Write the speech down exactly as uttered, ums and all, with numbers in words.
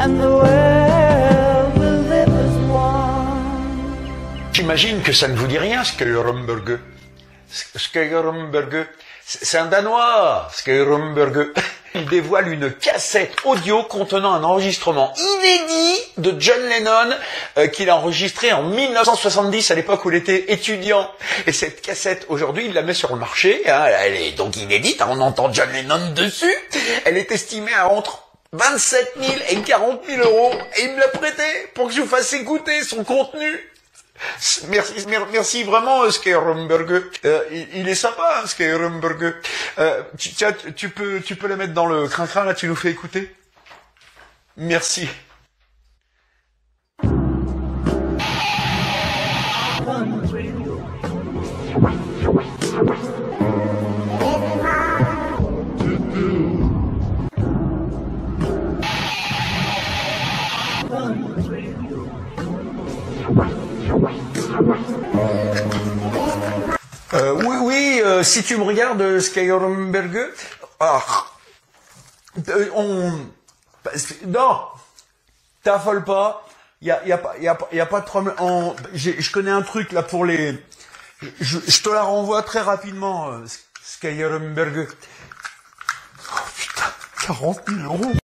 and the world will live as one. J'imagine que ça ne vous dit rien, Skyrumberger. Skyrumberger. C'est un Danois, Skyrumberger. Il dévoile une cassette audio contenant un enregistrement inédit de John Lennon euh, qu'il a enregistré en mille neuf cent soixante-dix, à l'époque où il était étudiant. Et cette cassette, aujourd'hui, il la met sur le marché. Hein, elle est donc inédite, hein, on entend John Lennon dessus. Elle est estimée à entre vingt-sept mille et quarante mille euros. Et il me l'a prêté pour que je vous fasse écouter son contenu. Merci, merci vraiment, Skyrumberger. Euh, il, il est sympa, Skyrumberger. Euh, tu, tiens, tu peux, tu peux la mettre dans le crin-crin, là, tu nous fais écouter? Merci. Euh, oui, oui, euh, si tu me regardes, Skyrumberger, ah, euh, on, non, t'affole pas, y a, y a pas, y a, y a pas de problème. On, je connais un truc là pour les, je, je te la renvoie très rapidement, Skyrumberger. Oh putain, quarante mille euros.